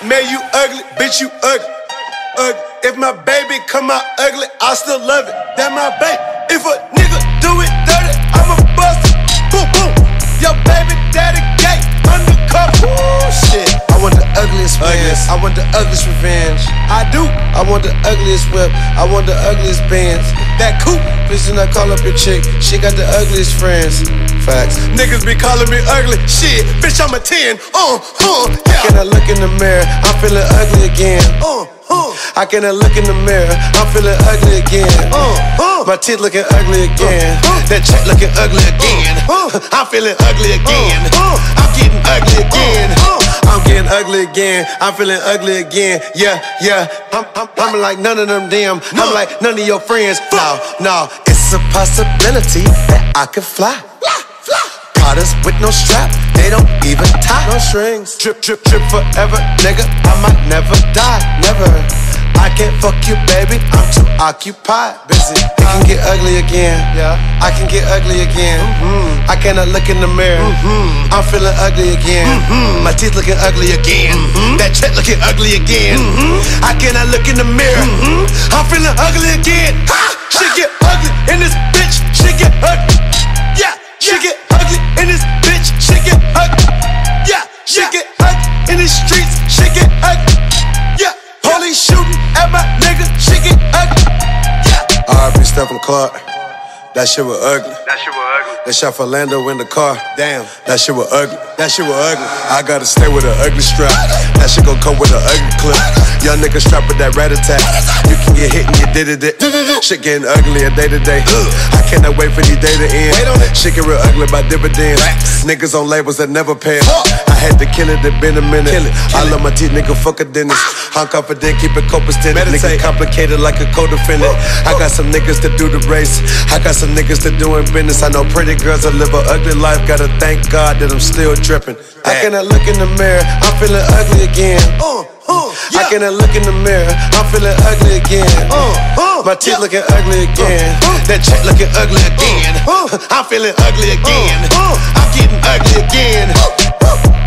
Man, you ugly, bitch, you ugly. If my baby come out ugly, I still love it. That my baby. If a nigga do it dirty, I'ma bust it. Boom, boom. Your baby daddy gay, undercover. Ooh, shit. I want the ugliest bands. I want the ugliest revenge. I do. I want the ugliest whip. I want the ugliest bands. That coupe. Please do not call up your chick. She got the ugliest friends. Facts. Niggas be calling me ugly. Shit, bitch, I'm a 10. Yeah. Can I look in the mirror? I'm feeling ugly again. I cannot look in the mirror. I'm feeling ugly again. My teeth looking ugly again. That check looking ugly again. I'm feeling ugly again. I'm getting ugly again. I'm getting ugly again. I'm feeling ugly again. Yeah, yeah. I'm like none of them damn. I'm like none of your friends. No. It's a possibility that I could fly. Pradas with no strap, they don't even tie. No strings. Trip forever, nigga. I might never die, never. I can't fuck you, baby. I'm too occupied, busy. It can get ugly again. Yeah, I can get ugly again. I cannot look in the mirror. I'm feeling ugly again. My teeth looking ugly again. That check looking ugly again. I cannot look in the mirror. I'm feeling ugly again. She get ugly in this bitch. She get ugly. Yeah, she get ugly in this bitch. She get ugly. Yeah, she get ugly in the streets. She get ugly. Yeah, police shooting at my nigga. She get ugly. Yeah. R.I.P. Stephen Clark. That shit was ugly. They shot Philando in the car. Damn, that shit was ugly. I gotta stay with an ugly strap. That shit gon' come with an ugly clip. Young nigga strap with that rat attack. You can get hit and you did it. Shit getting uglier day to day. I cannot wait for these day to end. Shit get real ugly by dividends. Niggas on labels that never pay. I had to kill it, it been a minute. I love my teeth, nigga, fuck a dentist. I'm confident, keep it copacetic. Nigga complicated like a co-defendant. I got some niggas that do the race. I got some niggas that doing business. I know pretty girls that live an ugly life. Gotta thank God that I'm still dripping. I cannot look in the mirror. I'm feeling ugly again. I cannot look in the mirror. I'm feeling ugly again. My teeth looking ugly again. That check looking ugly again. I'm feeling ugly again. I'm getting ugly again.